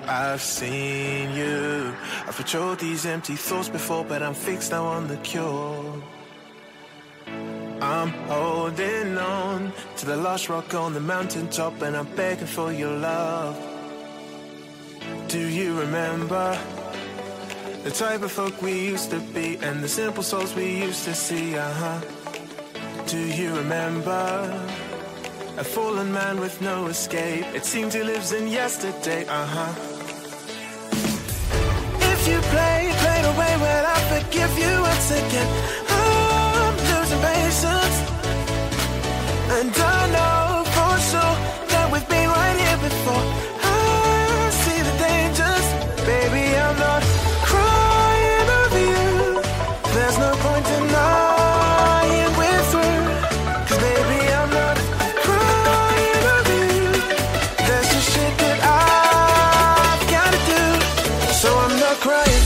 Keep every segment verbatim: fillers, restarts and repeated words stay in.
I've seen you. I've patrolled these empty thoughts before, but I'm fixed now on the cure. I'm holding on to the last rock on the mountaintop, and I'm begging for your love. Do you remember the type of folk we used to be, and the simple souls we used to see? Uh-huh. Do you remember a fallen man with no escape? It seems he lives in yesterday. Uh-huh. If you play, play the way, well, I forgive you once again. I'm losing patience, and I know for sure that we've been right here before. I see the dangers, baby, I'm not crying over you. There's no point denying we're through, 'cause baby, I'm not crying over you. There's just shit that I've gotta do, so I'm not crying.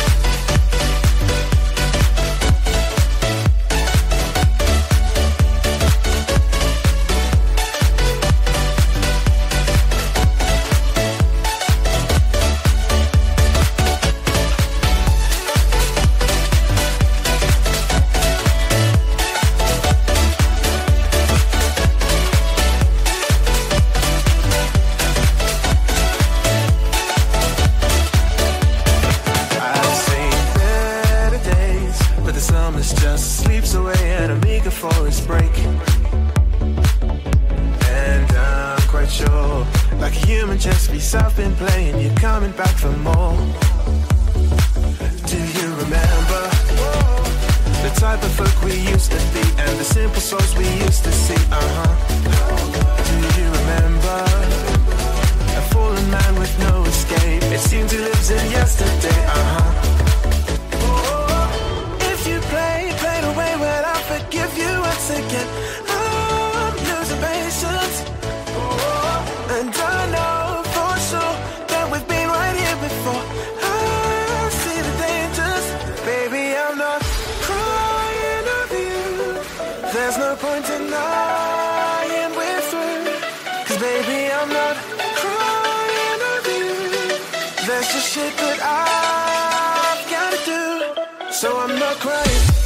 I've been playing, you're coming back for more. Do you remember the type of folk we used to be, and the simple souls we used to see? Uh-huh. Do you remember a fallen man with no escape? It seems he lives in yesterday. Uh-huh. If you play, play the way, well, I'll forgive you once again. I'm losing patience, and I know that we've been right here before. I see the dangers, baby, I'm not crying over you. There's no point denying we're through, 'cause baby, I'm not crying over you. There's just shit that I've gotta do, so I'm not crying.